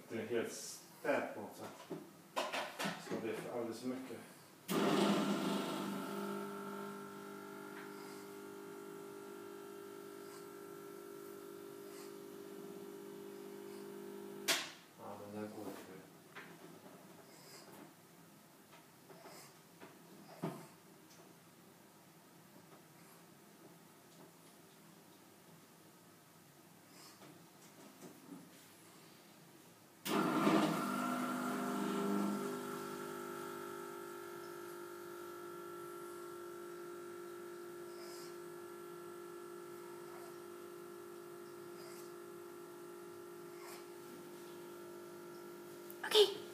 det är helt stät på något sätt. Så det är alldeles för mycket. Ja, men där går det. Okej.